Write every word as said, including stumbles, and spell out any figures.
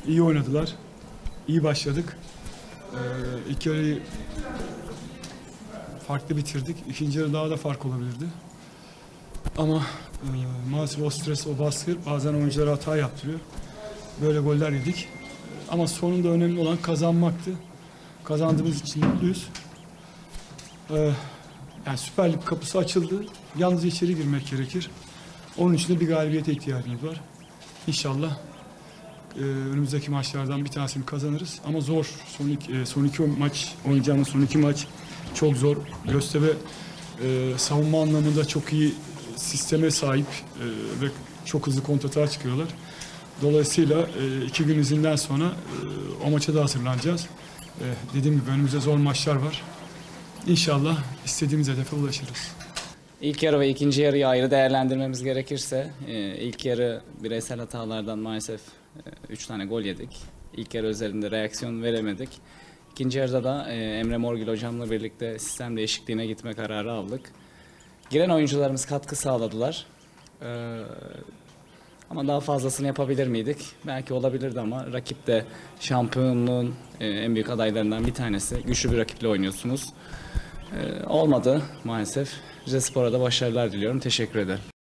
iyi oynadılar. İyi başladık. Ee, ilk yarıyı farklı bitirdik. İkinci yarı daha da fark olabilirdi. Ama e, maalesef o stres, o baskı bazen oyunculara hata yaptırıyor. Böyle goller yedik. Ama sonunda önemli olan kazanmaktı. Kazandığımız için mutluyuz. Ee, yani Süper Lig kapısı açıldı. Yalnız içeri girmek gerekir. Onun için de bir galibiyete ihtiyacımız var. İnşallah e, önümüzdeki maçlardan bir tanesini kazanırız. Ama zor. Son iki, e, son iki maç, oynayacağımız son iki maç çok zor. Göztepe e, savunma anlamında çok iyi sisteme sahip e, ve çok hızlı kontratağa çıkıyorlar. Dolayısıyla e, iki gün izinden sonra e, o maça da hazırlanacağız. E, dediğim gibi önümüzde zor maçlar var. İnşallah istediğimiz hedefe ulaşırız. İlk yarı ve ikinci yarıyı ayrı değerlendirmemiz gerekirse e, ilk yarı bireysel hatalardan maalesef e, üç tane gol yedik. İlk yarı özelinde reaksiyon veremedik. İkinci yarıda da e, Emre Morgül hocamla birlikte sistem değişikliğine gitme kararı aldık. Giren oyuncularımız katkı sağladılar. E, ama daha fazlasını yapabilir miydik? Belki olabilirdi ama rakip de şampiyonluğun e, en büyük adaylarından bir tanesi. Güçlü bir rakiple oynuyorsunuz. E, olmadı maalesef. Rizespor'a da başarılar diliyorum. Teşekkür ederim.